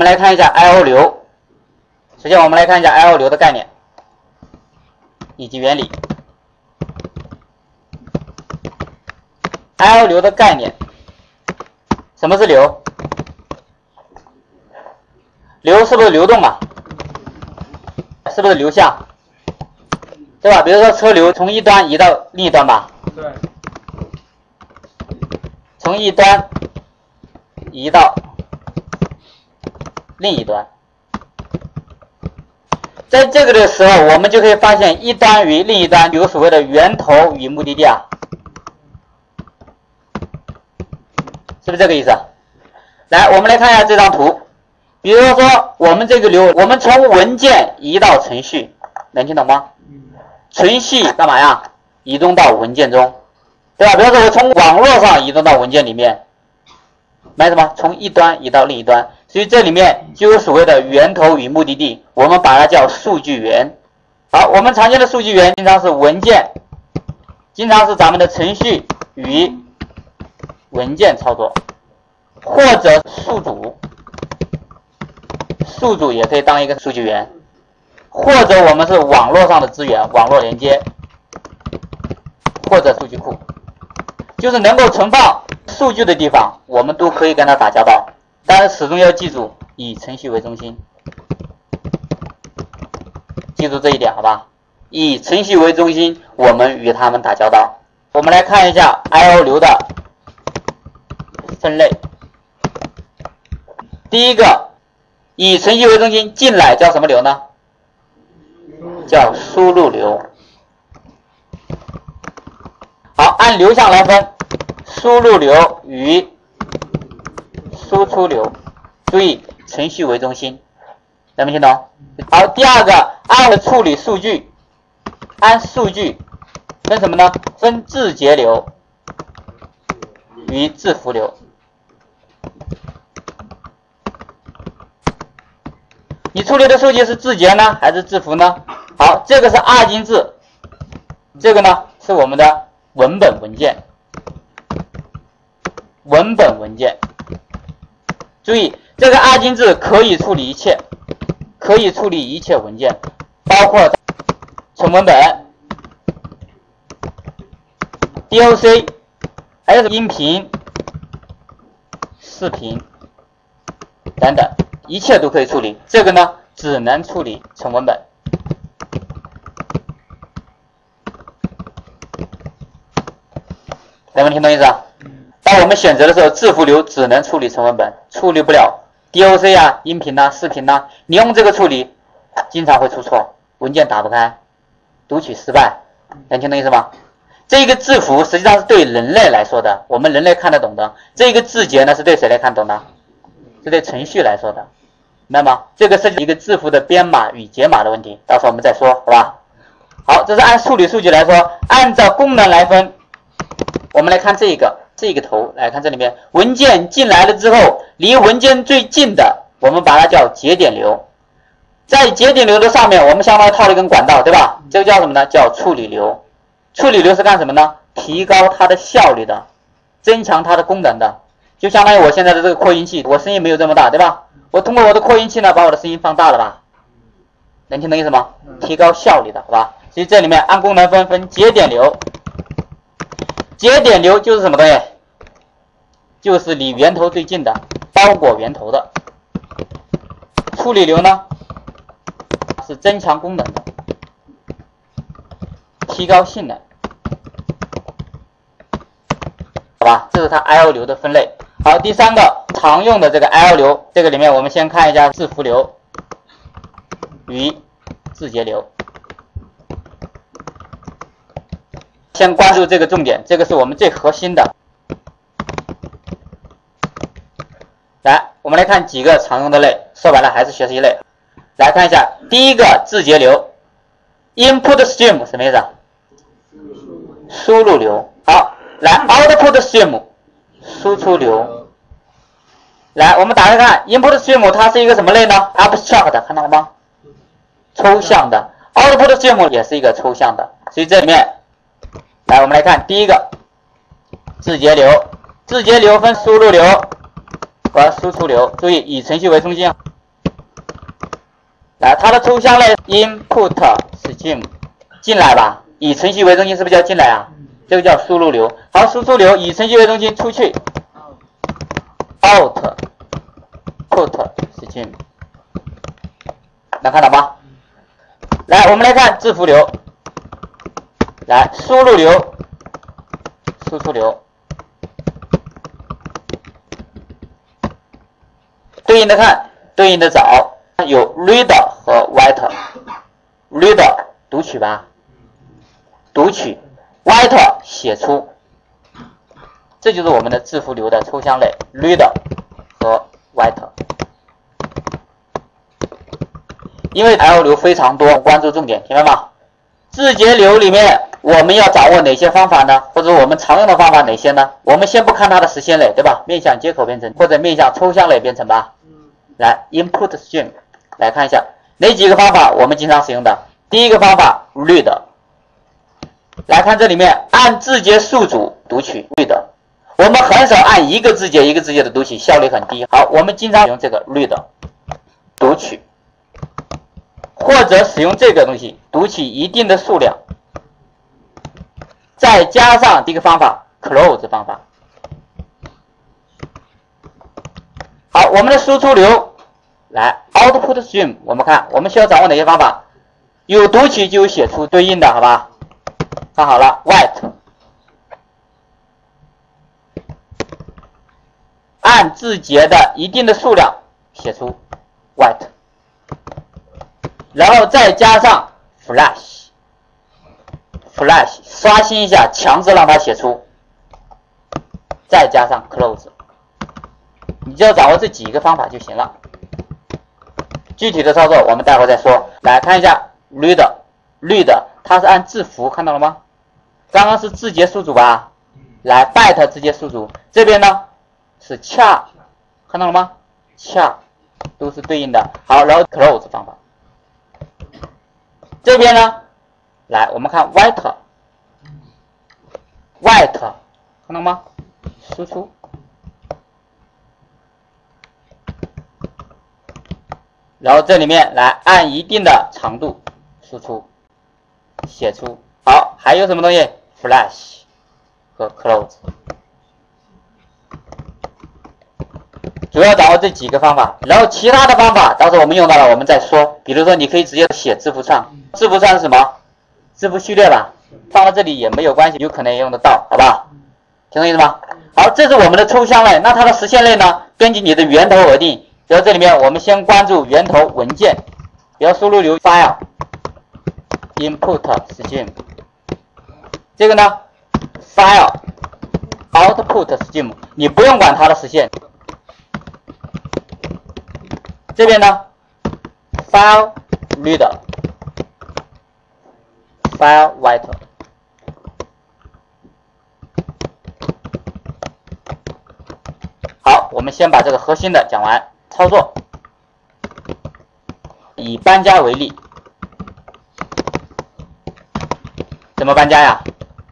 们来看一下 I/O 流。首先，我们来看一下 I/O 流的概念以及原理。I/O 流的概念，什么是流？流是不是流动啊？是不是流向？对吧？比如说车流从一端移到另一端吧。 对。 从一端移到另一端，在这个的时候，我们就可以发现一端与另一端有所谓的源头与目的地啊，是不是这个意思？来，我们来看一下这张图。比如说，我们这个流，我们从文件移到程序，能听懂吗？程序干嘛呀？移动到文件中，对吧？比如说我从网络上移动到文件里面，买什么？从一端移到另一端，所以这里面就有所谓的源头与目的地，我们把它叫数据源。好，我们常见的数据源经常是文件，经常是咱们的程序与文件操作，或者宿主，宿主也可以当一个数据源，或者我们是网络上的资源，网络连接，或者数据库，就是能够存放数据的地方，我们都可以跟它打交道，但是始终要记住以程序为中心，记住这一点，好吧？以程序为中心，我们与它们打交道。我们来看一下 I/O 流的分类。第一个，以程序为中心进来叫什么流呢？叫输入流。好，按流向来分，输入流与输出流。注意，程序为中心，能没听懂？好，第二个，按处理数据，按数据分什么呢？分字节流与字符流。你处理的数据是字节呢，还是字符呢？好，这个是二进制，这个呢是我们的文本文件。文本文件，注意这个二进制可以处理一切，可以处理一切文件，包括纯文本、DOC， 还有音频、视频等等，一切都可以处理。这个呢，只能处理纯文本。能不能听懂意思啊？当我们选择的时候，字符流只能处理纯文本，处理不了 DOC 啊、音频啊、视频啊。你用这个处理，经常会出错，文件打不开，读取失败。能听懂意思吗？这个字符实际上是对人类来说的，我们人类看得懂的。这个字节呢，是对谁来看懂的？是对程序来说的。明白吗？这个涉及一个字符的编码与解码的问题，到时候我们再说，好吧？好，这是按处理数据来说，按照功能来分。我们来看这个头，来看这里面文件进来了之后，离文件最近的，我们把它叫节点流。在节点流的上面，我们相当于套了一根管道，对吧？这个叫什么呢？叫处理流。处理流是干什么呢？提高它的效率的，增强它的功能的。就相当于我现在的这个扩音器，我声音没有这么大，对吧？我通过我的扩音器呢，把我的声音放大了吧？能听懂意思吗？提高效率的，好吧？所以这里面按功能分节点流。节点流就是什么东西？就是离源头最近的，包裹源头的。处理流呢，是增强功能的，提高性能，好吧？这是它 I/O 流的分类。好，第三个常用的这个 I/O 流，这个里面我们先看一下字符流与字节流。先关注这个重点，这个是我们最核心的。来，我们来看几个常用的类，说白了还是学习类。来看一下，第一个字节流 ，input stream 什么意思？输入流。好，来 output stream 输出流。来，我们打开看 input stream 它是一个什么类呢 ？abstract 看到了吗？抽象的。output stream 也是一个抽象的，所以这里面。来，我们来看第一个字节流。字节流分输入流和输出流，注意以程序为中心。 来，它的抽象类 input stream 进来吧，以程序为中心是不是叫进来啊？这个叫输入流。好，输出流以程序为中心出去 output stream， 能看到吗？来，我们来看字符流，来输入流，输出流，对应的看，对应的找，有 read 和 write。read 读取吧，读取 ，write 写出，这就是我们的字符流的抽象类 read 和 write。因为 L 流非常多，关注重点，明白吗？字节流里面我们要掌握哪些方法呢？或者我们常用的方法哪些呢？我们先不看它的实现类，对吧？面向接口编程或者面向抽象类编程吧。来 ，input stream 来看一下哪几个方法我们经常使用的。第一个方法 read， 来看这里面按字节数组读取 read， 我们很少按一个字节一个字节的读取，效率很低。好，我们经常用这个 read 读取。或者使用这个东西读取一定的数量，再加上这个方法 close 方法。好，我们的输出流来 output stream， 我们看我们需要掌握哪些方法？有读取就有写出对应的，好吧？看好了 ，write 按字节的一定的数量写出 write。然后再加上 flash 刷新一下，强制让它写出，再加上 close， 你就要掌握这几个方法就行了。具体的操作我们待会儿再说。来看一下 read 它是按字符，看到了吗？刚刚是字节数组吧？来 byte 字节数组，这边呢是 char， 看到了吗？ char 都是对应的。好，然后 close 方法。这边呢，来我们看 write， 看到吗？输出，然后这里面来按一定的长度输出，写出。好，还有什么东西 ？flash 和 close， 主要掌握这几个方法，然后其他的方法到时候我们用到了我们再说。比如说，你可以直接写字符串。字符串是什么？字符序列吧，放到这里也没有关系，有可能也用得到，好吧？听懂意思吗？好，这是我们的抽象类，那它的实现类呢？根据你的源头而定。然后这里面我们先关注源头文件，比如输入流 file input stream， 这个呢 file output stream， 你不用管它的实现。这边呢 file read。File write， 好，我们先把这个核心的讲完。操作，以搬家为例，怎么搬家呀？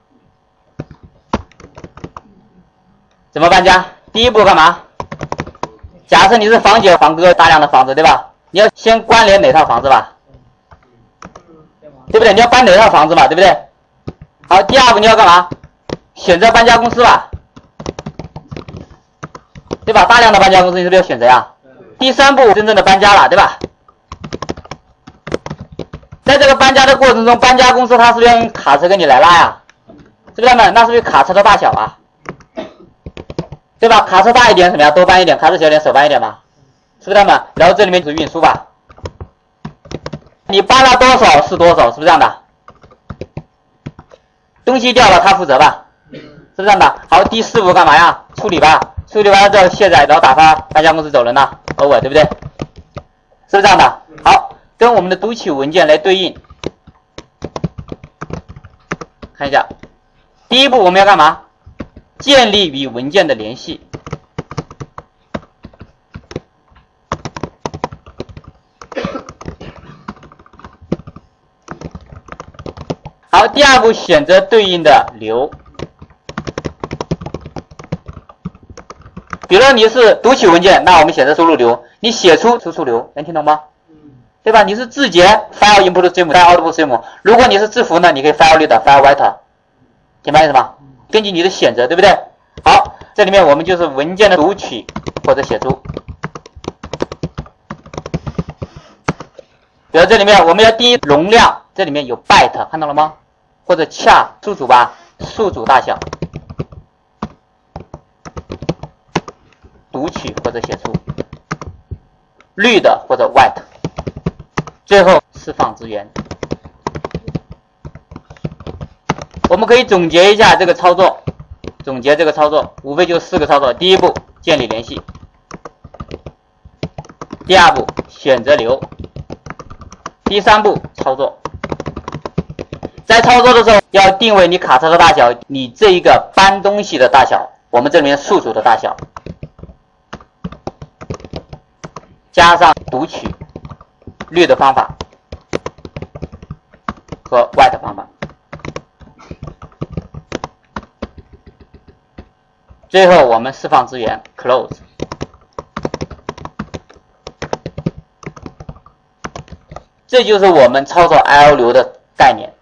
怎么搬家？第一步干嘛？假设你是房姐房哥大量的房子，对吧？你要先关联哪套房子吧？对不对？你要搬哪套房子嘛，对不对？好，第二步你要干嘛？选择搬家公司吧，对吧？大量的搬家公司你是不是要选择呀？第三步真正的搬家了，对吧？在这个搬家的过程中，搬家公司它是不是要用卡车跟你来拉呀？是不是那是不是卡车的大小啊？对吧？卡车大一点什么呀？多搬一点；卡车小一点，少搬一点嘛，是不是嘛？然后这里面就是运输吧。你搬了多少是多少，是不是这样的？东西掉了他负责吧，是不是这样的？好，第四步干嘛呀？处理吧，处理完了之后卸载，然后打发搬家公司走人了 ，over， 对不对？是不是这样的？好，跟我们的读取文件来对应，看一下，第一步我们要干嘛？建立与文件的联系。好，第二步选择对应的流，比如你是读取文件，那我们选择输入流，你写出输出流，能听懂吗？ 对吧？你是字节 file input stream、file output stream， 如果你是字符呢，你可以 file read、file write， 明白意思吗？根据你的选择，对不对？好，这里面我们就是文件的读取或者写出。比如这里面我们要定义容量，这里面有 byte， 看到了吗？或者 char 数组吧，数组大小，读取或者写出 read 或者 write， 最后释放资源。我们可以总结一下这个操作，无非就4个操作。第一步，建立联系；第二步，选择流；第三步，操作。在操作的时候，要定位你卡车的大小，你这一个搬东西的大小，我们这里面数组的大小，加上读取read的方法和 write 方法。最后我们释放资源 close。这就是我们操作 I/O 流的概念。